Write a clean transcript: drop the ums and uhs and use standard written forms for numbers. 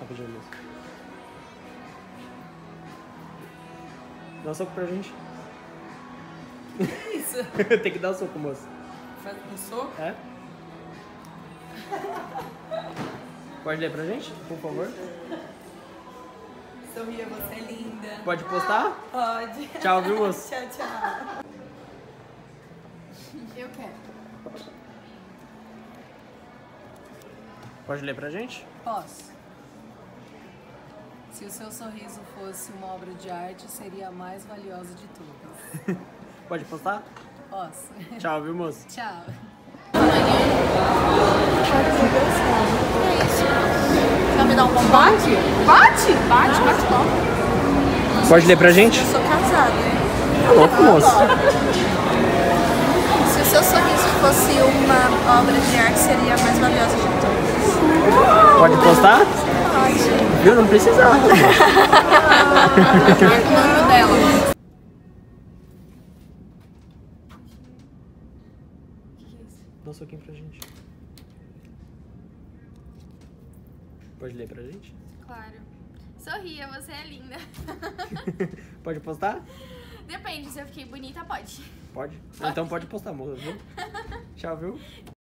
rapidinho, moço. Dá um soco pra gente. Que isso? Tem que dar um soco, moço. Faz um soco? É? Pode ler pra gente, por favor? Sorria, você é linda. Pode postar? Pode. Tchau, viu, moço? Tchau, tchau. Eu quero. Pode ler pra gente? Posso. Se o seu sorriso fosse uma obra de arte, seria a mais valiosa de todas. Pode postar? Posso. Tchau, viu, moço? Tchau. Quer me dar um bombom? Bate logo. Pode ler pra gente? Eu sou casada. Tá louco, moço. Se o seu sorriso fosse uma obra de arte, seria a mais valiosa de todas. Pode postar? Pode. Viu? Não precisava. O nome dela. Dá um soquinho pra gente. Pode ler pra gente? Claro. Sorria, você é linda. Pode postar? Depende, se eu fiquei bonita, pode. Pode? Então pode postar, moço, viu? Tchau, viu?